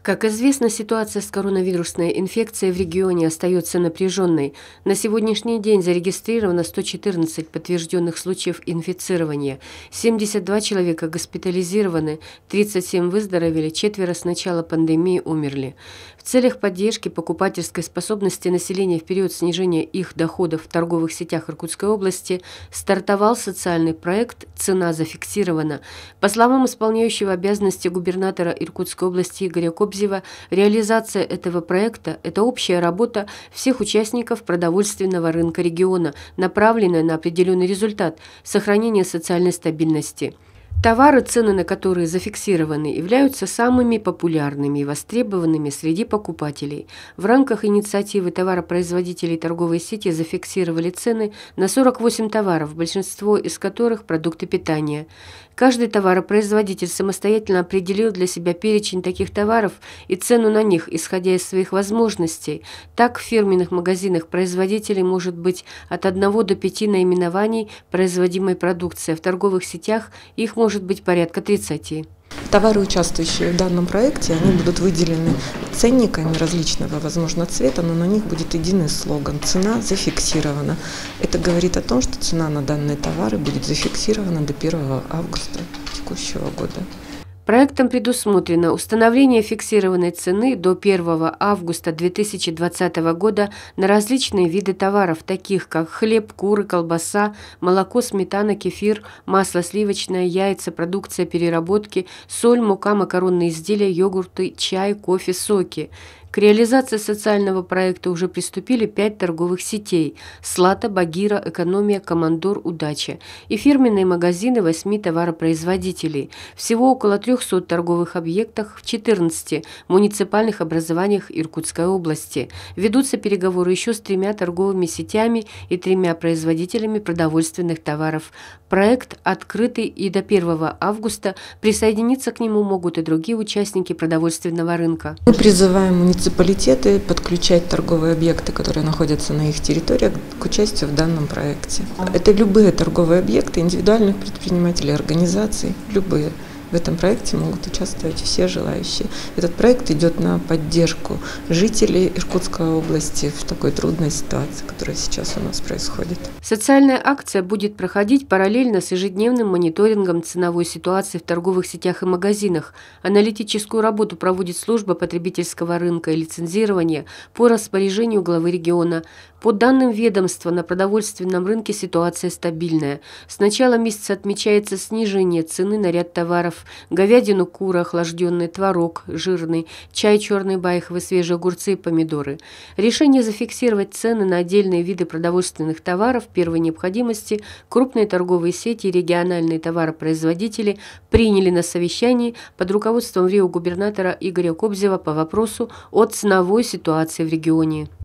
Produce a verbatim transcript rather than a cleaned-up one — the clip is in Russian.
Как известно, ситуация с коронавирусной инфекцией в регионе остается напряженной. На сегодняшний день зарегистрировано сто четырнадцать подтвержденных случаев инфицирования, семьдесят два человека госпитализированы, тридцать семь выздоровели, четверо с начала пандемии умерли. В целях поддержки покупательской способности населения в период снижения их доходов в торговых сетях Иркутской области стартовал социальный проект «Цена зафиксирована». По словам исполняющего обязанности губернатора Иркутской области Игоря Кобзева, реализация этого проекта – это общая работа всех участников продовольственного рынка региона, направленная на определенный результат – сохранение социальной стабильности. Товары, цены на которые зафиксированы, являются самыми популярными и востребованными среди покупателей. В рамках инициативы товаропроизводителей торговой сети зафиксировали цены на сорок восемь товаров, большинство из которых – продукты питания. Каждый товаропроизводитель самостоятельно определил для себя перечень таких товаров и цену на них, исходя из своих возможностей. Так, в фирменных магазинах производителей может быть от одного до пяти наименований производимой продукции, а в торговых сетях их может быть порядка тридцати. Товары, участвующие в данном проекте, они будут выделены ценниками различного, возможно, цвета, но на них будет единый слоган «Цена зафиксирована». Это говорит о том, что цена на данные товары будет зафиксирована до первого августа текущего года. Проектом предусмотрено установление фиксированной цены до первого августа две тысячи двадцатого года на различные виды товаров, таких как хлеб, куры, колбаса, молоко, сметана, кефир, масло сливочное, яйца, продукция переработки, соль, мука, макаронные изделия, йогурты, чай, кофе, соки. К реализации социального проекта уже приступили пять торговых сетей – «Слата», «Багира», «Экономия», «Командор», «Удача» и фирменные магазины восьми товаропроизводителей. Всего около трёхсот торговых объектах в четырнадцати муниципальных образованиях Иркутской области. Ведутся переговоры еще с тремя торговыми сетями и тремя производителями продовольственных товаров. Проект открытый, и до первого августа присоединиться к нему могут и другие участники продовольственного рынка. Мы призываем муниципалитеты подключать торговые объекты, которые находятся на их территориях, к участию в данном проекте. Это любые торговые объекты, индивидуальных предпринимателей, организаций, любые. В этом проекте могут участвовать все желающие. Этот проект идет на поддержку жителей Иркутской области в такой трудной ситуации, которая сейчас у нас происходит. Социальная акция будет проходить параллельно с ежедневным мониторингом ценовой ситуации в торговых сетях и магазинах. Аналитическую работу проводит служба потребительского рынка и лицензирования по распоряжению главы региона. По данным ведомства, на продовольственном рынке ситуация стабильная. С начала месяца отмечается снижение цены на ряд товаров: говядину, куры, охлажденный творог, жирный, чай черный, байховый, свежие огурцы и помидоры. Решение зафиксировать цены на отдельные виды продовольственных товаров первой необходимости крупные торговые сети и региональные товаропроизводители приняли на совещании под руководством рио губернатора Игоря Кобзева по вопросу о ценовой ситуации в регионе.